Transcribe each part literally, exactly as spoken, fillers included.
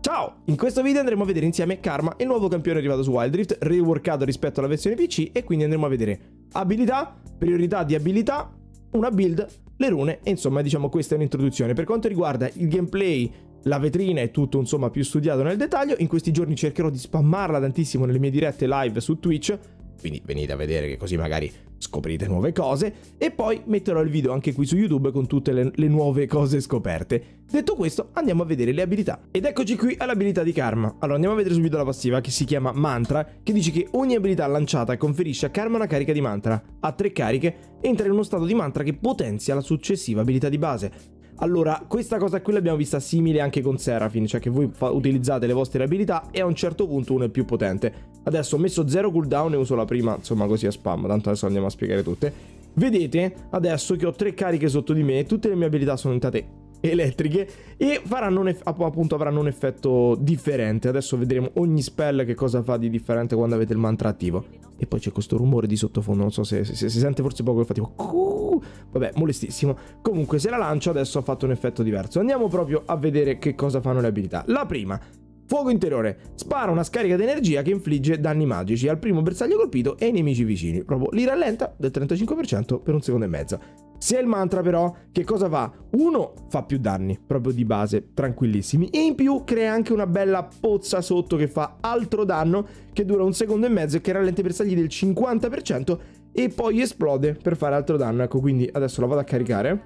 Ciao! In questo video andremo a vedere insieme Karma, il nuovo campione arrivato su Wild Rift, reworkato rispetto alla versione P C, e quindi andremo a vedere abilità, priorità di abilità, una build, le rune, e insomma diciamo questa è un'introduzione. Per quanto riguarda il gameplay, la vetrina e tutto insomma più studiato nel dettaglio, in questi giorni cercherò di spammarla tantissimo nelle mie dirette live su Twitch, quindi venite a vedere che così magari scoprite nuove cose, e poi metterò il video anche qui su YouTube con tutte le, le nuove cose scoperte. Detto questo, andiamo a vedere le abilità. Ed eccoci qui all'abilità di Karma. Allora andiamo a vedere subito la passiva, che si chiama Mantra, che dice che ogni abilità lanciata conferisce a Karma una carica di mantra. Ha tre cariche, entra in uno stato di mantra che potenzia la successiva abilità di base. Allora, questa cosa qui l'abbiamo vista simile anche con Seraphine, cioè che voi utilizzate le vostre abilità e a un certo punto uno è più potente. Adesso ho messo zero cooldown e uso la prima, insomma così a spam, tanto adesso andiamo a spiegare tutte. Vedete adesso che ho tre cariche sotto di me, tutte le mie abilità sono diventate elettriche e faranno un appunto avranno un effetto differente. Adesso vedremo ogni spell che cosa fa di differente quando avete il mantra attivo. E poi c'è questo rumore di sottofondo, non so se, se, se si sente forse poco, che fa tipo uh, vabbè, molestissimo. Comunque se la lancio adesso ha fatto un effetto diverso. Andiamo proprio a vedere che cosa fanno le abilità. La prima, fuoco interiore, spara una scarica di energia che infligge danni magici al primo bersaglio colpito e ai nemici vicini, proprio li rallenta del trentacinque per cento per un secondo e mezzo. Se è il mantra però, che cosa fa? Uno, fa più danni, proprio di base, tranquillissimi, e in più crea anche una bella pozza sotto che fa altro danno, che dura un secondo e mezzo e che rallenta i bersagli del cinquanta per cento e poi esplode per fare altro danno. Ecco, quindi adesso la vado a caricare.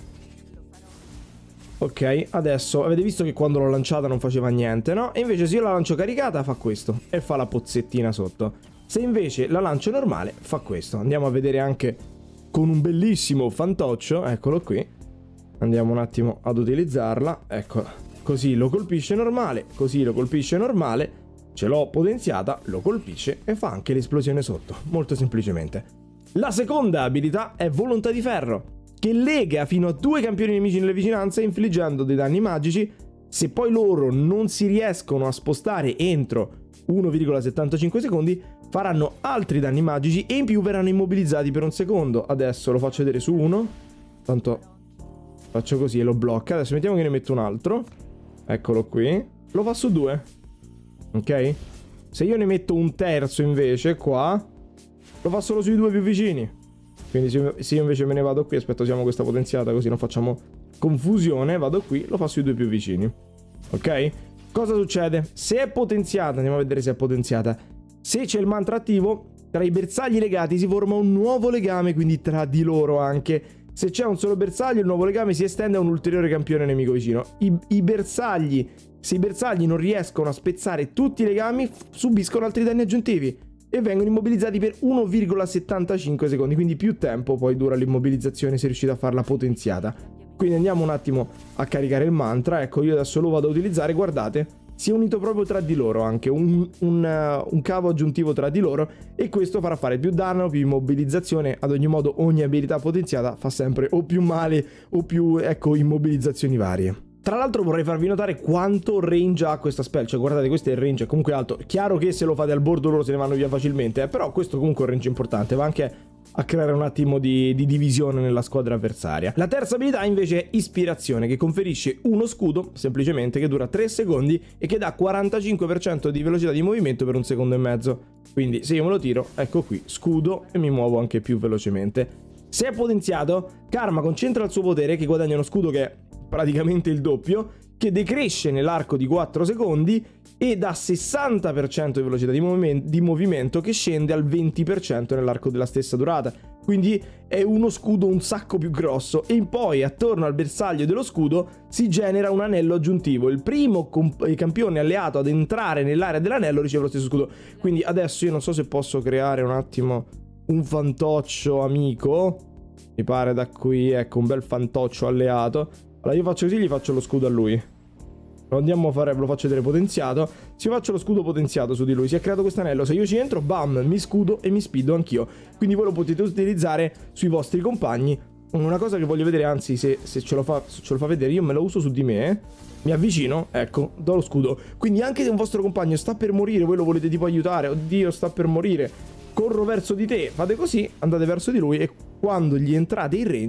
Ok, adesso avete visto che quando l'ho lanciata non faceva niente, no? E invece se io la lancio caricata fa questo e fa la pozzettina sotto. Se invece la lancio normale fa questo. Andiamo a vedere anche con un bellissimo fantoccio, eccolo qui. Andiamo un attimo ad utilizzarla, ecco, così lo colpisce normale, così lo colpisce normale, ce l'ho potenziata, lo colpisce e fa anche l'esplosione sotto, molto semplicemente. La seconda abilità è Volontà di Ferro, che lega fino a due campioni nemici nelle vicinanze infliggendo dei danni magici. Se poi loro non si riescono a spostare entro uno virgola settantacinque secondi, faranno altri danni magici e in più verranno immobilizzati per un secondo. Adesso lo faccio vedere su uno, tanto faccio così e lo blocca. Adesso mettiamo che ne metto un altro, eccolo qui, lo fa su due, ok? Se io ne metto un terzo invece qua, lo fa solo sui due più vicini. Quindi se io invece me ne vado qui, aspetta, usiamo questa potenziata così non facciamo confusione, vado qui, lo fa sui due più vicini, ok? Cosa succede? Se è potenziata, andiamo a vedere se è potenziata. Se c'è il mantra attivo, tra i bersagli legati si forma un nuovo legame, quindi tra di loro anche. Se c'è un solo bersaglio, il nuovo legame si estende a un ulteriore campione nemico vicino. I, i bersagli, se i bersagli non riescono a spezzare tutti i legami, subiscono altri danni aggiuntivi e vengono immobilizzati per uno virgola settantacinque secondi, quindi più tempo poi dura l'immobilizzazione se riuscite a farla potenziata. Quindi andiamo un attimo a caricare il mantra, ecco io adesso lo vado a utilizzare, guardate, si è unito proprio tra di loro anche, un, un, uh, un cavo aggiuntivo tra di loro, e questo farà fare più danno, più immobilizzazione. Ad ogni modo ogni abilità potenziata fa sempre o più male o più, ecco, immobilizzazioni varie. Tra l'altro vorrei farvi notare quanto range ha questa spell, cioè guardate, questo è il range, è comunque alto. Chiaro che se lo fate al bordo loro se ne vanno via facilmente, eh, però questo comunque è un range importante, va anche a creare un attimo di, di divisione nella squadra avversaria. La terza abilità invece è Ispirazione, che conferisce uno scudo, semplicemente, che dura tre secondi e che dà quarantacinque per cento di velocità di movimento per un secondo e mezzo. Quindi se io me lo tiro, ecco qui, scudo e mi muovo anche più velocemente. Se è potenziato, Karma concentra il suo potere, che guadagna uno scudo che è praticamente il doppio, che decresce nell'arco di quattro secondi e dà sessanta per cento di velocità di, movimento, di movimento che scende al venti per cento nell'arco della stessa durata. Quindi è uno scudo un sacco più grosso, e poi attorno al bersaglio dello scudo si genera un anello aggiuntivo. Il primo campione alleato ad entrare nell'area dell'anello riceve lo stesso scudo. Quindi adesso io non so se posso creare un attimo un fantoccio amico, mi pare da qui, ecco, un bel fantoccio alleato. Allora io faccio così, gli faccio lo scudo a lui. Lo andiamo a fare, ve lo faccio vedere potenziato. Se io faccio lo scudo potenziato su di lui, si è creato questo anello. Se io ci entro, bam, mi scudo e mi spido anch'io. Quindi voi lo potete utilizzare sui vostri compagni. Una cosa che voglio vedere, anzi, se, se, ce, lo fa, se ce lo fa vedere, io me lo uso su di me, eh. Mi avvicino, ecco, do lo scudo. Quindi anche se un vostro compagno sta per morire, voi lo volete tipo aiutare, oddio sta per morire, corro verso di te, fate così, andate verso di lui e quando gli entrate in range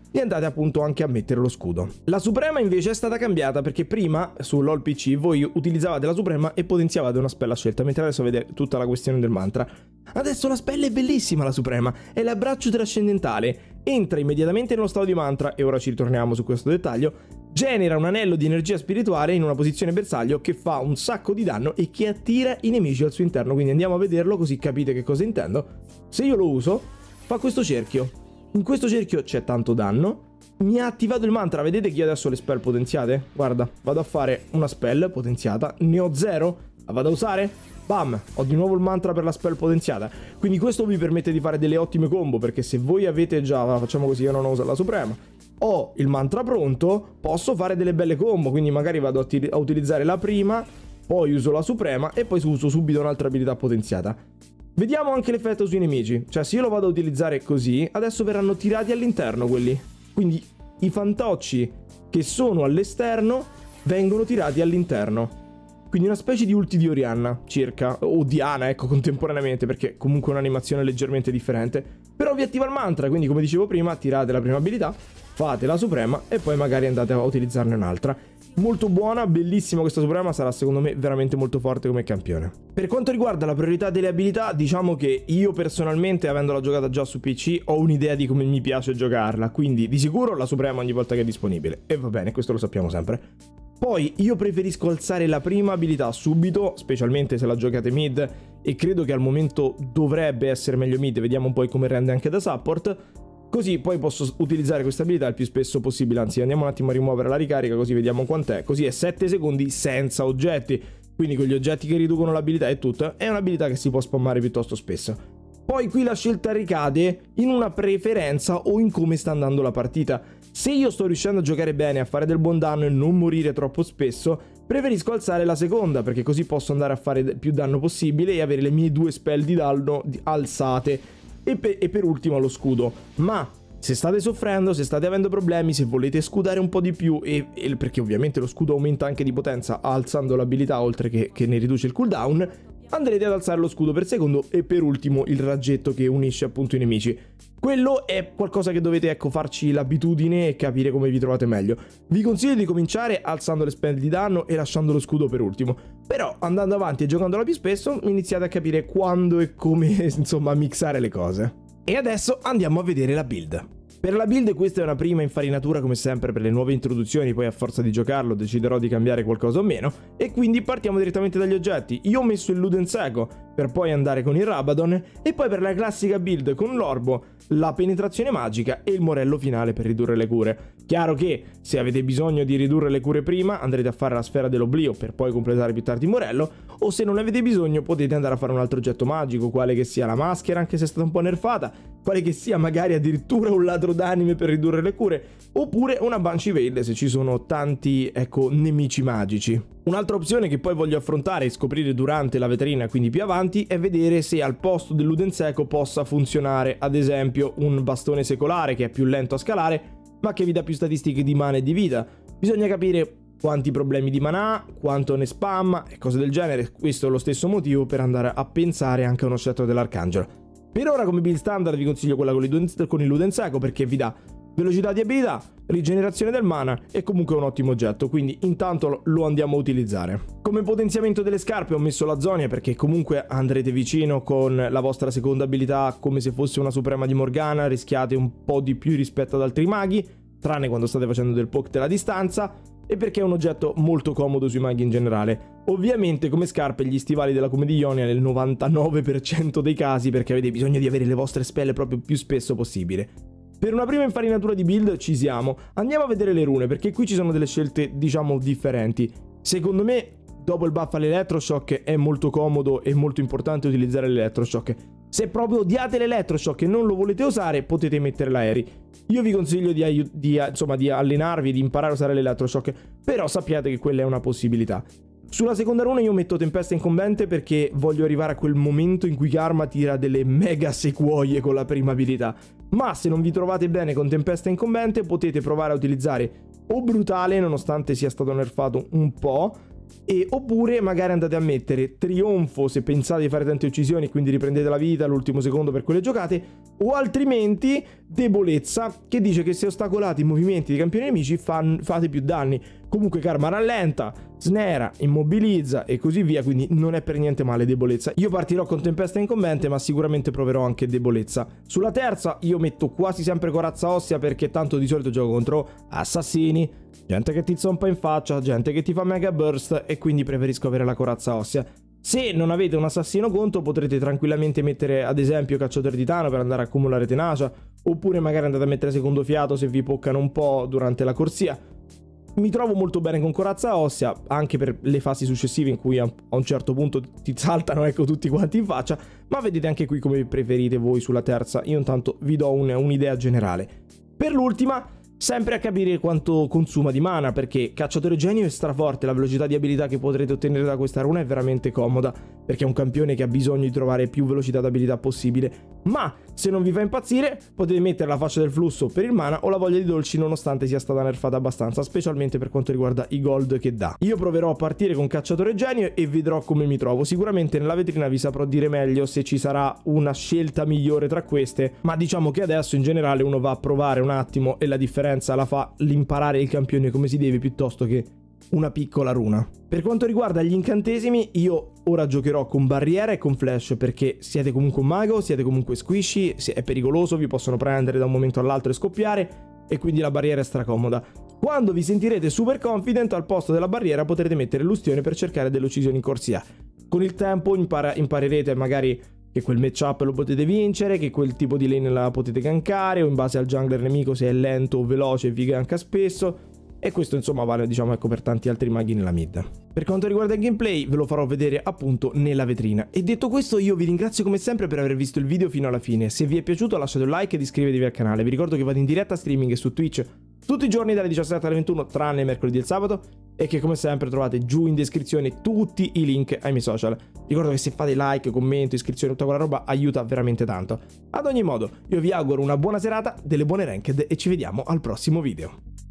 e andate appunto anche a mettere lo scudo. La Suprema invece è stata cambiata perché prima su LoL P C voi utilizzavate la Suprema e potenziavate una spell a scelta, mentre adesso vedete tutta la questione del mantra. Adesso la spell è bellissima, la Suprema, è l'abbraccio trascendentale, entra immediatamente nello stato di mantra, e ora ci ritorniamo su questo dettaglio, genera un anello di energia spirituale in una posizione bersaglio che fa un sacco di danno e che attira i nemici al suo interno, quindi andiamo a vederlo così capite che cosa intendo. Se io lo uso, fa questo cerchio. In questo cerchio c'è tanto danno, mi ha attivato il mantra, vedete che io adesso ho le spell potenziate? Guarda, vado a fare una spell potenziata, ne ho zero, la vado a usare, bam, ho di nuovo il mantra per la spell potenziata, quindi questo vi permette di fare delle ottime combo, perché se voi avete già, facciamo così, io non ho usato la Suprema, ho il mantra pronto, posso fare delle belle combo, quindi magari vado a, a utilizzare la prima, poi uso la Suprema e poi uso subito un'altra abilità potenziata. Vediamo anche l'effetto sui nemici, cioè se io lo vado a utilizzare così, adesso verranno tirati all'interno quelli. Quindi i fantocci che sono all'esterno vengono tirati all'interno. Quindi una specie di ulti di Orianna, circa, o Diana, ecco, contemporaneamente, perché comunque è un'animazione leggermente differente. Però vi attiva il mantra, quindi come dicevo prima, tirate la prima abilità, fate la Suprema e poi magari andate a utilizzarne un'altra. Molto buona, bellissima questa Suprema, sarà secondo me veramente molto forte come campione. Per quanto riguarda la priorità delle abilità, diciamo che io personalmente, avendola giocata già su P C, ho un'idea di come mi piace giocarla, quindi di sicuro la Suprema ogni volta che è disponibile, e va bene, questo lo sappiamo sempre. Poi io preferisco alzare la prima abilità subito, specialmente se la giocate mid, e credo che al momento dovrebbe essere meglio mid, vediamo un po' come rende anche da support. Così poi posso utilizzare questa abilità il più spesso possibile, anzi andiamo un attimo a rimuovere la ricarica così vediamo quant'è, così è sette secondi senza oggetti, quindi con gli oggetti che riducono l'abilità e tutto, è un'abilità che si può spammare piuttosto spesso. Poi qui la scelta ricade in una preferenza o in come sta andando la partita. Se io sto riuscendo a giocare bene, a fare del buon danno e non morire troppo spesso, preferisco alzare la seconda, perché così posso andare a fare più danno possibile e avere le mie due spell di danno alzate. E per, e per ultimo lo scudo. Ma se state soffrendo, se state avendo problemi, se volete scudare un po' di più, e, e perché ovviamente lo scudo aumenta anche di potenza alzando l'abilità oltre che, che ne riduce il cooldown, andrete ad alzare lo scudo per secondo e per ultimo il raggetto che unisce appunto i nemici. Quello è qualcosa che dovete, ecco, farci l'abitudine e capire come vi trovate meglio. Vi consiglio di cominciare alzando le spell di danno e lasciando lo scudo per ultimo. Però andando avanti e giocandola più spesso iniziate a capire quando e come, insomma, mixare le cose. E adesso andiamo a vedere la build. Per la build questa è una prima infarinatura come sempre per le nuove introduzioni, poi a forza di giocarlo deciderò di cambiare qualcosa o meno, e quindi partiamo direttamente dagli oggetti. Io ho messo il Luden Seco per poi andare con il Rabadon, e poi per la classica build con l'orbo, la penetrazione magica e il morello finale per ridurre le cure. Chiaro che se avete bisogno di ridurre le cure prima andrete a fare la sfera dell'oblio per poi completare più tardi il morello, o se non avete bisogno potete andare a fare un altro oggetto magico, quale che sia la maschera anche se è stata un po' nerfata, quale che sia magari addirittura un ladro d'anime per ridurre le cure, oppure una Banshee Veil se ci sono tanti, ecco, nemici magici. Un'altra opzione che poi voglio affrontare e scoprire durante la vetrina, quindi più avanti, è vedere se al posto del Luden Seco possa funzionare ad esempio un bastone secolare che è più lento a scalare ma che vi dà più statistiche di mana e di vita. Bisogna capire quanti problemi di mana ha, quanto ne spamma e cose del genere. Questo è lo stesso motivo per andare a pensare anche a uno scettro dell'Arcangelo. Per ora come build standard vi consiglio quella con il Luden Seco perché vi dà velocità di abilità, rigenerazione del mana e comunque un ottimo oggetto, quindi intanto lo andiamo a utilizzare. Come potenziamento delle scarpe ho messo la Zonia perché comunque andrete vicino con la vostra seconda abilità come se fosse una Suprema di Morgana, rischiate un po' di più rispetto ad altri maghi, tranne quando state facendo del poke della distanza, e perché è un oggetto molto comodo sui maghi in generale. Ovviamente come scarpe gli stivali della Come di Ionia nel novantanove per cento dei casi perché avete bisogno di avere le vostre spelle proprio più spesso possibile. Per una prima infarinatura di build ci siamo, andiamo a vedere le rune perché qui ci sono delle scelte diciamo differenti. Secondo me dopo il buff all'elettroshock è molto comodo e molto importante utilizzare l'elettroshock. Se proprio odiate l'elettroshock e non lo volete usare potete mettere l'aerei. Io vi consiglio di, di, insomma, di allenarvi, di imparare a usare l'elettroshock, però sappiate che quella è una possibilità. Sulla seconda runa io metto Tempesta Incombente perché voglio arrivare a quel momento in cui Karma tira delle mega sequoie con la prima abilità. Ma se non vi trovate bene con Tempesta Incombente potete provare a utilizzare o Brutale nonostante sia stato nerfato un po', e oppure magari andate a mettere Trionfo se pensate di fare tante uccisioni e quindi riprendete la vita all'ultimo secondo per quelle giocate, o altrimenti debolezza, che dice che se ostacolate i movimenti dei campioni nemici fan, fate più danni. Comunque Karma rallenta, snera, immobilizza e così via, quindi non è per niente male debolezza. Io partirò con tempesta incombente, ma sicuramente proverò anche debolezza. Sulla terza io metto quasi sempre corazza ossea, perché tanto di solito gioco contro assassini, gente che ti zompa in faccia, gente che ti fa mega burst, e quindi preferisco avere la corazza ossea. Se non avete un assassino contro, potrete tranquillamente mettere ad esempio cacciatore titano per andare a accumulare tenacia, oppure magari andate a mettere secondo fiato se vi poccano un po' durante la corsia. Mi trovo molto bene con corazza ossea, anche per le fasi successive in cui a un certo punto ti saltano, ecco, tutti quanti in faccia, ma vedete anche qui come preferite voi sulla terza. Io intanto vi do un'idea generale. Per l'ultima, sempre a capire quanto consuma di mana, perché cacciatore genio è straforte, la velocità di abilità che potrete ottenere da questa runa è veramente comoda, perché è un campione che ha bisogno di trovare più velocità d'abilità possibile. Ma se non vi fa impazzire, potete mettere la faccia del flusso per il mana o la voglia di dolci, nonostante sia stata nerfata abbastanza, specialmente per quanto riguarda i gold che dà. Io proverò a partire con cacciatore genio e vedrò come mi trovo. Sicuramente nella vetrina vi saprò dire meglio se ci sarà una scelta migliore tra queste, ma diciamo che adesso in generale uno va a provare un attimo e la differenza la fa l'imparare il campione come si deve, piuttosto che una piccola runa. Per quanto riguarda gli incantesimi, io ora giocherò con barriera e con flash, perché siete comunque un mago, siete comunque squishy, è pericoloso, vi possono prendere da un momento all'altro e scoppiare, e quindi la barriera è stracomoda. Quando vi sentirete super confident, al posto della barriera potrete mettere l'ustione per cercare delle uccisioni in corsia. Con il tempo impara imparerete magari che quel matchup lo potete vincere, che quel tipo di lane la potete gankare, o in base al jungler nemico se è lento o veloce vi ganka spesso. E questo insomma vale, diciamo, ecco, per tanti altri maghi nella mid. Per quanto riguarda il gameplay ve lo farò vedere appunto nella vetrina. E detto questo, io vi ringrazio come sempre per aver visto il video fino alla fine. Se vi è piaciuto lasciate un like ed iscrivetevi al canale. Vi ricordo che vado in diretta streaming su Twitch tutti i giorni dalle diciassette alle ventuno, tranne mercoledì e il sabato, e che come sempre trovate giù in descrizione tutti i link ai miei social. Ricordo che se fate like, commento, iscrizione, tutta quella roba aiuta veramente tanto. Ad ogni modo, io vi auguro una buona serata, delle buone ranked e ci vediamo al prossimo video.